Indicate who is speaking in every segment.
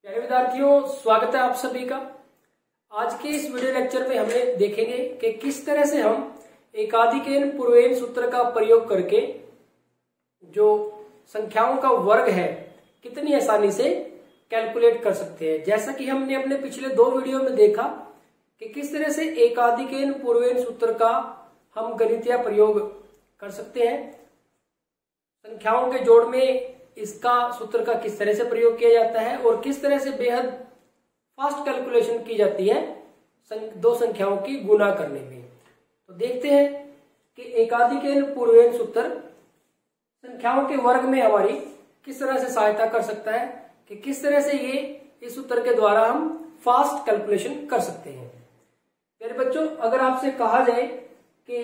Speaker 1: प्यारे विद्यार्थियों, स्वागत है आप सभी का। आज के इस वीडियो लेक्चर में हमें देखेंगे कि किस तरह से हम एकाधिकेन पूर्वेन सूत्र का प्रयोग करके जो संख्याओं का वर्ग है कितनी आसानी से कैलकुलेट कर सकते हैं। जैसा कि हमने अपने पिछले दो वीडियो में देखा कि किस तरह से एकाधिकेन पूर्वेन सूत्र का हम गणितीय प्रयोग कर सकते हैं। संख्याओं के जोड़ में इसका सूत्र का किस तरह से प्रयोग किया जाता है और किस तरह से बेहद फास्ट कैलकुलेशन की जाती है दो संख्याओं की गुना करने में। तो देखते हैं कि एकाधिकेन पूर्वेन सूत्र संख्याओं के वर्ग में हमारी किस तरह से सहायता कर सकता है, कि किस तरह से ये इस सूत्र के द्वारा हम फास्ट कैलकुलेशन कर सकते हैं। मेरे बच्चों, अगर आपसे कहा जाए कि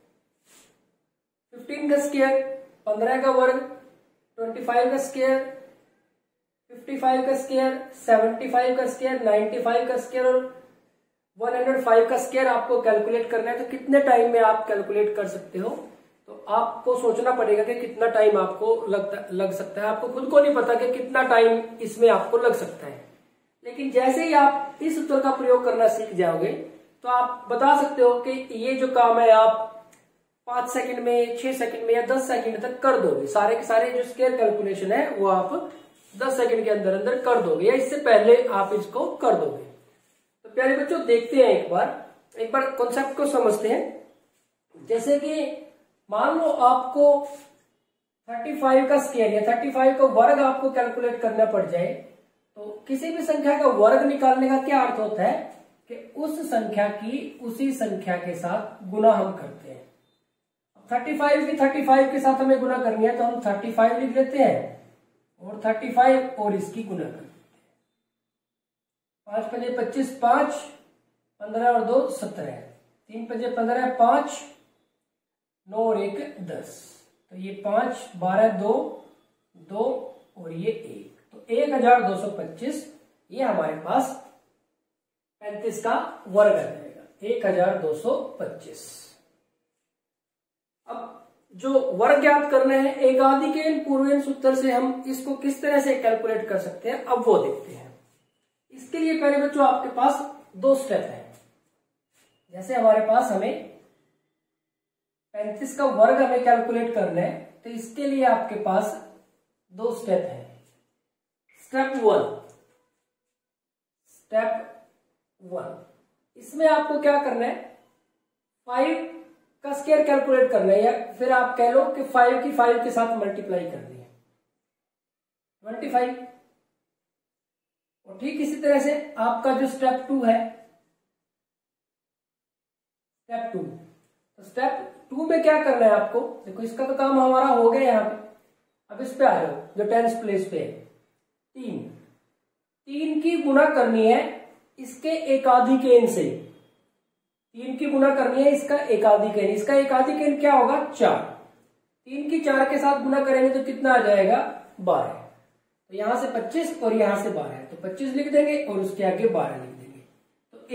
Speaker 1: 15 का स्क्वायर 15 का वर्ग, 25 का स्क्वायर 55 का स्क्वायर 75 का स्क्वायर 95 का स्क्वायर और 105 का स्क्वायर आपको कैलकुलेट करना है, तो कितने टाइम में आप कैलकुलेट कर सकते हो। तो आपको सोचना पड़ेगा कि कितना टाइम आपको लग सकता है। आपको खुद को नहीं पता कि कितना टाइम इसमें आपको लग सकता है, लेकिन जैसे ही आप इस सूत्र का प्रयोग करना सीख जाओगे तो आप बता सकते हो कि ये जो काम है आप 5 सेकंड में, 6 सेकंड में या 10 सेकंड तक कर दोगे। सारे के सारे जो स्क्वायर कैलकुलेशन है वो आप 10 सेकंड के अंदर अंदर कर दोगे या इससे पहले आप इसको कर दोगे। तो प्यारे बच्चों, देखते हैं एक बार कॉन्सेप्ट को समझते हैं। जैसे कि मान लो आपको 35 का स्क्वायर या 35 का वर्ग आपको कैलकुलेट करना पड़ जाए, तो किसी भी संख्या का वर्ग निकालने का क्या अर्थ होता है कि उस संख्या की उसी संख्या के साथ गुना हम करते हैं। 35 की 35 के साथ हमें गुना करनी है तो हम 35 लिख लेते हैं और 35 और इसकी गुना कर देते हैं। 5 पंजे 25, 5 15 और 2 17, 3 पंजे 15, 5 9 और 1 10। तो ये 5 12 2 2 और ये 1, तो 1225 ये हमारे पास 35 का वर्ग आ जाएगा, 1225। अब जो वर्ग ज्ञात करना है एकाधिकेन पूर्वेन सूत्र से हम इसको किस तरह से कैलकुलेट कर सकते हैं, अब वो देखते हैं। इसके लिए पहले बच्चों आपके पास दो स्टेप है। जैसे हमारे पास हमें 35 का वर्ग हमें कैलकुलेट करना है, तो इसके लिए आपके पास दो स्टेप है। स्टेप 1, इसमें आपको क्या करना है, 5 का स्क्वायर कैलकुलेट करना है, या फिर आप कह लो कि 5 की 5 के साथ मल्टीप्लाई करनी है 25। और ठीक इसी तरह से आपका जो स्टेप 2 है, स्टेप 2, तो स्टेप 2 में क्या करना है आपको, देखो इसका तो काम हमारा हो गया यहाँ पे। अब इस पे आ जाओ जो टेंस प्लेस पे है, 3 की गुना करनी है इसके एकाधिकेन से। 3 की गुना करनी है इसका एकाधिकेन। इसका एकाधिकेन क्या होगा, 4। 3 की 4 के साथ गुना करेंगे तो कितना आ जाएगा, 12। तो यहां से 25 और यहां से 12, तो 25 लिख देंगे और उसके आगे 12 लिख देंगे। तो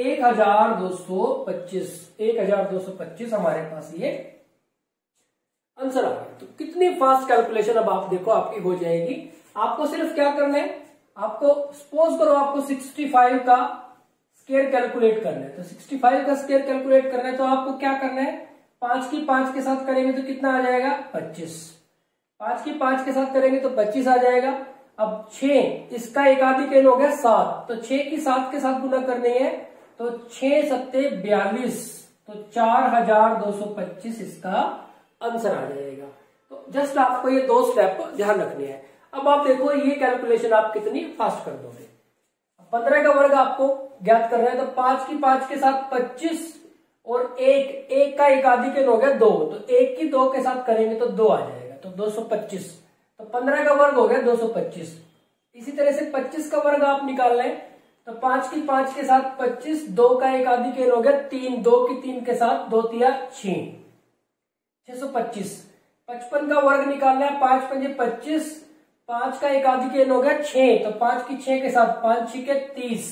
Speaker 1: 1225 हमारे पास ये आंसर आ गया। तो कितनी फास्ट कैलकुलेशन अब आप देखो आपकी हो जाएगी। आपको सिर्फ क्या करना है, आपको सपोज करो आपको 65 का स्क्वायर कैलकुलेट करना है, तो 65 का स्क्वायर कैलकुलेट करना है तो आपको क्या करना है, 5 की 5 के साथ करेंगे तो कितना आ जाएगा, 25। 5 की 5 के साथ करेंगे तो 25 आ जाएगा। अब 6, इसका एकाधिकेन हो गया 7, तो 6 की 7 के साथ गुना करनी है तो 6 सत्ते 42, तो 4225 इसका आंसर आ जाएगा। तो जस्ट आपको ये दो स्टेप ध्यान रखने हैं। अब आप देखो ये कैलकुलेशन आप कितनी फास्ट कर दोगे। 15 का वर्ग आपको ज्ञात करना है, तो 5 की 5 के साथ 25 और 1 का एकाधिकेन हो गया 2, तो 1 की 2 के साथ करेंगे तो 2 आ जाएगा, तो 225। तो 15 का वर्ग हो गया 225। इसी तरह से 25 का वर्ग आप निकाल लें, तो 5 की 5 के साथ 25, 2 का एकाधिकेन हो गया 3, 2 की 3 के साथ 2 तिया 6, 625। 55 का वर्ग निकालना है, 5 पंजे 25, 5 का एकाधिकेन हो गया 6, तो 5 की 6 के साथ 5 6 के 30।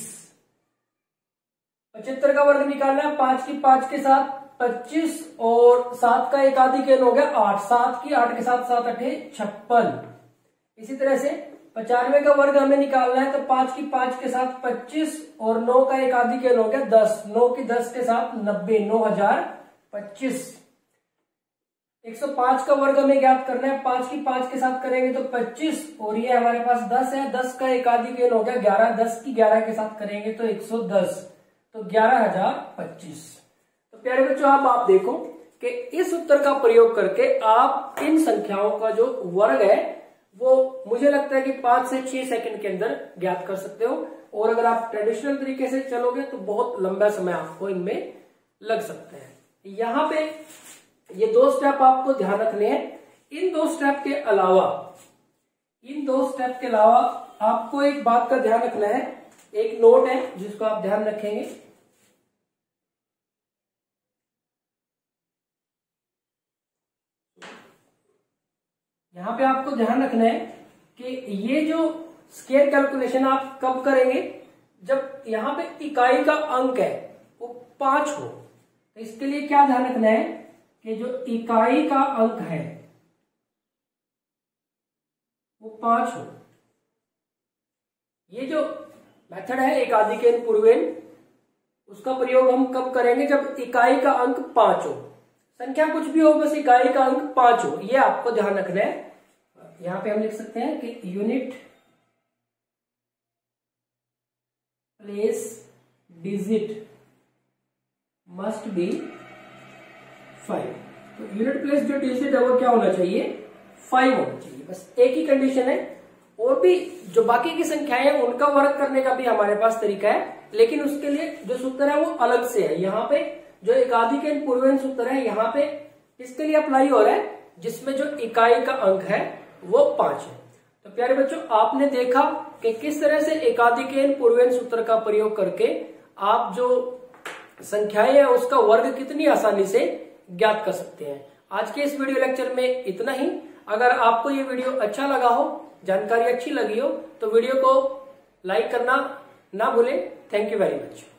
Speaker 1: 75 का वर्ग निकालना है, 5 की 5 के साथ 25 और 7 का एकाधिकेन हो गया 8, 7 की 8 के साथ 7 8 56। इसी तरह से 95 का वर्ग हमें निकालना है, तो 5 की 5 के साथ 25 और 9 का एक आधी के 9 क्या 10, 9 की 10 के साथ 90, 9025। 105 का वर्ग हमें ज्ञात करना है, 5 की 5 के साथ करेंगे तो 25 और ये हमारे पास 10 है, 10 का एक आधी के 9 क्या 11, 10 की 11 के साथ करेंगे तो 110, तो 11025। तो प्यारे बच्चों आप देखो कि इस उत्तर का प्रयोग करके आप इन संख्याओं का जो वर्ग है वो मुझे लगता है कि 5 से 6 सेकंड के अंदर ज्ञात कर सकते हो, और अगर आप ट्रेडिशनल तरीके से चलोगे तो बहुत लंबा समय आपको इनमें लग सकते हैं। यहां पे ये 2 स्टेप आपको ध्यान रखने हैं। इन 2 स्टेप के अलावा आपको एक बात का ध्यान रखना है, एक नोट है जिसको आप ध्यान रखेंगे। यहां पे आपको ध्यान रखना है कि ये जो स्केयर कैलकुलेशन आप कब करेंगे, जब यहां पे इकाई का अंक है वो 5 हो। तो इसके लिए क्या ध्यान रखना है कि जो इकाई का अंक है वो 5 हो। ये जो मेथड है एक आधी के पूर्वेन, उसका प्रयोग हम कब करेंगे, जब इकाई का अंक 5 हो। संख्या कुछ भी हो, बस इकाई का अंक 5 हो, ये आपको ध्यान रखना है। यहां पे हम लिख सकते हैं कि unit place digit must be 5। तो यूनिट प्लेस जो डिजिट है वो क्या होना चाहिए, 5 होना चाहिए। बस एक ही कंडीशन है, और भी जो बाकी की संख्याएं हैं उनका वर्ग करने का भी हमारे पास तरीका है, लेकिन उसके लिए जो सूत्र है वो अलग से है। यहाँ पे जो एक आधी के पूर्वेन सूत्र है यहाँ पे इसके लिए अप्लाई हो रहा है, जिसमें जो इकाई का अंक है वो 5 है। तो प्यारे बच्चों आपने देखा कि किस तरह से एकाधिकेन पूर्वेन सूत्र का प्रयोग करके आप जो संख्याएं हैं उसका वर्ग कितनी आसानी से ज्ञात कर सकते हैं। आज के इस वीडियो लेक्चर में इतना ही। अगर आपको ये वीडियो अच्छा लगा हो, जानकारी अच्छी लगी हो, तो वीडियो को लाइक करना ना भूलें। Thank you very much.